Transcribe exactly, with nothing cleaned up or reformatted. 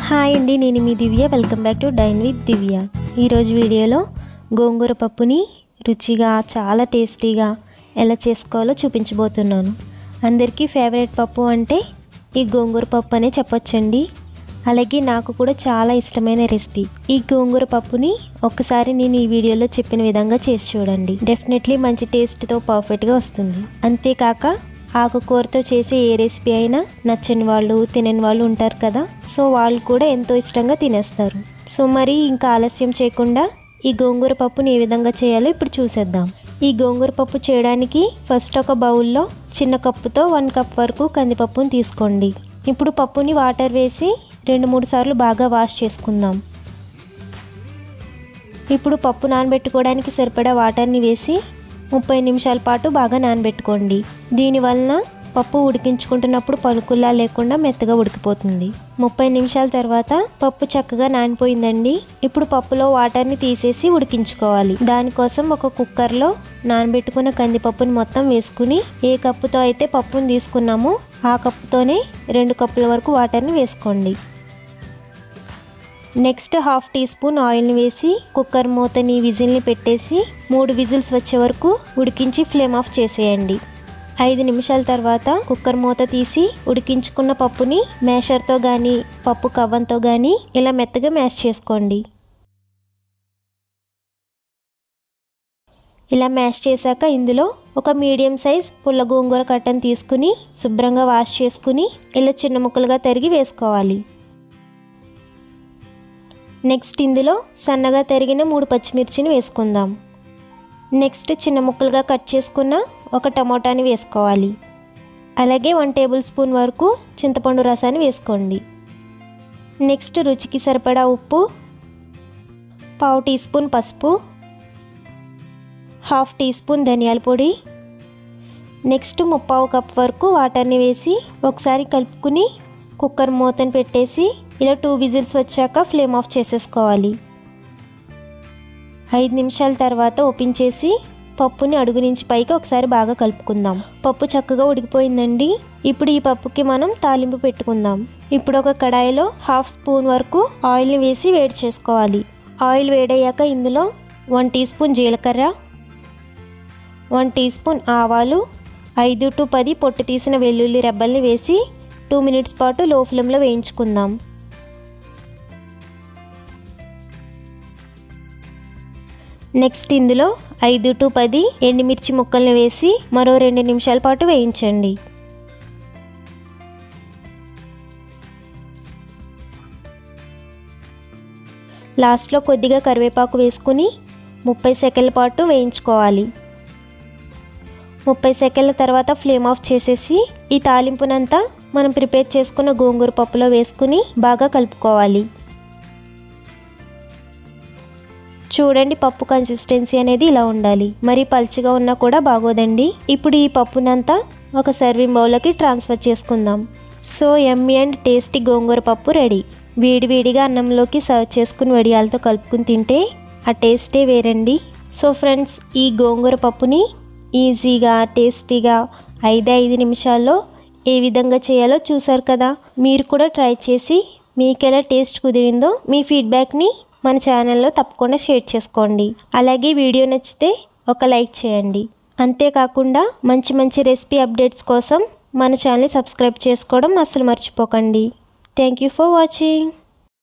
Hi అండి, నేను మీ Divya. Welcome back to dine with Divya. ఈరోజు వీడియోలో గోంగూర పప్పుని రుచిగా చాలా టేస్టీగా ఎలా చేసుకోవాలో చూపించబోతున్నాను. అందరికీ ఫేవరెట్ పప్పు అంటే ఈ గోంగూర పప్పు అనే చెప్పొచ్చండి. అలాగే నాకు కూడా చాలా ఇష్టమైన రెసిపీ. ఈ గోంగూర పప్పుని ఒక్కసారి నేను ఈ వీడియోలో చెప్పిన విధంగా చేసి చూడండి. డెఫినెట్లీ మంచి టేస్ట్తో పర్ఫెక్ట్గా వస్తుంది. అంతేకాక ఆకుకూరతో చేసే ఏ రెసిపీ అయినా నచ్చని వాళ్ళు తినని వాళ్ళు ఉంటారు కదా, సో వాళ్ళు కూడా ఎంతో ఇష్టంగా తినేస్తారు. సో మరి ఇంకా ఆలస్యం చేయకుండా ఈ గోంగూర పప్పుని ఏ విధంగా చేయాలో ఇప్పుడు చూసేద్దాం. ఈ గోంగూర పప్పు చేయడానికి ఫస్ట్ ఒక బౌల్లో చిన్న కప్పుతో వన్ కప్ వరకు కందిపప్పుని తీసుకోండి. ఇప్పుడు పప్పుని వాటర్ వేసి రెండు మూడు సార్లు బాగా వాష్ చేసుకుందాం. ఇప్పుడు పప్పు నానబెట్టుకోవడానికి సరిపడా వాటర్ని వేసి ముప్పై నిమిషాల పాటు బాగా నానబెట్టుకోండి. దీనివలన పప్పు ఉడికించుకుంటున్నప్పుడు పలుకుల్లా లేకుండా మెత్తగా ఉడికిపోతుంది. ముప్పై నిమిషాల తర్వాత పప్పు చక్కగా నానిపోయిందండి. ఇప్పుడు పప్పులో వాటర్ని తీసేసి ఉడికించుకోవాలి. దానికోసం ఒక కుక్కర్లో నానబెట్టుకున్న కందిపప్పుని మొత్తం వేసుకుని ఏ కప్పుతో అయితే పప్పుని తీసుకున్నామో ఆ కప్పుతోనే రెండు కప్పుల వరకు వాటర్ని వేసుకోండి. నెక్స్ట్ హాఫ్ టీ స్పూన్ ఆయిల్ని వేసి కుక్కర్ మూతని విజిల్ని పెట్టేసి మూడు విజిల్స్ వచ్చే వరకు ఉడికించి ఫ్లేమ్ ఆఫ్ చేసేయండి. ఐదు నిమిషాల తర్వాత కుక్కర్ మూత తీసి ఉడికించుకున్న పప్పుని మ్యాషర్తో కానీ పప్పు కవ్వంతో కానీ ఇలా మెత్తగా మ్యాష్ చేసుకోండి. ఇలా మ్యాష్ చేశాక ఇందులో ఒక మీడియం సైజ్ పుల్ల గోంగూర కట్టను తీసుకుని శుభ్రంగా వాష్ చేసుకుని ఇలా చిన్న ముక్కలుగా తరిగి వేసుకోవాలి. నెక్స్ట్ ఇందులో సన్నగా తరిగిన మూడు పచ్చిమిర్చిని వేసుకుందాం. నెక్స్ట్ చిన్న ముక్కలుగా కట్ చేసుకున్న ఒక టమోటాని వేసుకోవాలి. అలాగే వన్ టేబుల్ స్పూన్ వరకు చింతపండు రసాన్ని వేసుకోండి. నెక్స్ట్ రుచికి సరిపడా ఉప్పు, పావు టీ స్పూన్ పసుపు, హాఫ్ టీ స్పూన్ ధనియాల పొడి, నెక్స్ట్ ముప్పావు కప్ వరకు వాటర్ని వేసి ఒకసారి కలుపుకుని కుక్కర్ మూతను పెట్టేసి ఇలా టూ విజిల్స్ వచ్చాక ఫ్లేమ్ ఆఫ్ చేసేసుకోవాలి. ఐదు నిమిషాల తర్వాత ఓపెన్ చేసి పప్పుని అడుగు నుంచి పైకి ఒకసారి బాగా కలుపుకుందాం. పప్పు చక్కగా ఉడికిపోయిందండి. ఇప్పుడు ఈ పప్పుకి మనం తాలింపు పెట్టుకుందాం. ఇప్పుడు ఒక కడాయిలో హాఫ్ స్పూన్ వరకు ఆయిల్ని వేసి వేడి చేసుకోవాలి. ఆయిల్ వేడయ్యాక ఇందులో వన్ టీ స్పూన్ జీలకర్ర, వన్ టీ స్పూన్ ఆవాలు, ఐదు టు పది పొట్టు తీసిన వెల్లుల్లి రెబ్బల్ని వేసి టూ మినిట్స్ పాటు లో ఫ్లేమ్లో వేయించుకుందాం. నెక్స్ట్ ఇందులో ఐదు టు పది ఎండుమిర్చి ముక్కల్ని వేసి మరో రెండు నిమిషాల పాటు వేయించండి. లాస్ట్లో కొద్దిగా కరివేపాకు వేసుకుని ముప్పై సెకండ్ల పాటు వేయించుకోవాలి. ముప్పై సెకండ్ల తర్వాత ఫ్లేమ్ ఆఫ్ చేసేసి ఈ తాలింపునంతా మనం ప్రిపేర్ చేసుకున్న గోంగూర పప్పులో వేసుకుని బాగా కలుపుకోవాలి. చూడండి, పప్పు కన్సిస్టెన్సీ అనేది ఇలా ఉండాలి. మరి పల్చగా ఉన్నా కూడా బాగోదండి. ఇప్పుడు ఈ పప్పునంతా ఒక సర్వింగ్ బౌల్లోకి ట్రాన్స్ఫర్ చేసుకుందాం. So yummy and tasty gongura పప్పు రెడీ. వేడివేడిగా అన్నంలోకి సర్వ్ చేసుకుని వడియాలతో కలుపుకుని తింటే ఆ టేస్టే వేరండి. సో ఫ్రెండ్స్, ఈ గోంగూర పప్పుని ఈజీగా టేస్టీగా ఐదే ఐదు నిమిషాల్లో ఏ విధంగా చేయాలో చూసారు కదా. మీరు కూడా ట్రై చేసి మీకు ఎలా టేస్ట్ కుదిరిందో మీ ఫీడ్బ్యాక్ని మన ఛానల్లో తప్పకుండా షేర్ చేసుకోండి. అలాగే వీడియో నచ్చితే ఒక లైక్ చేయండి. అంతేకాకుండా మంచి మంచి రెసిపీ అప్డేట్స్ కోసం మన ఛానల్ని సబ్స్క్రైబ్ చేసుకోవడం అస్సలు మర్చిపోకండి. Thank you for watching.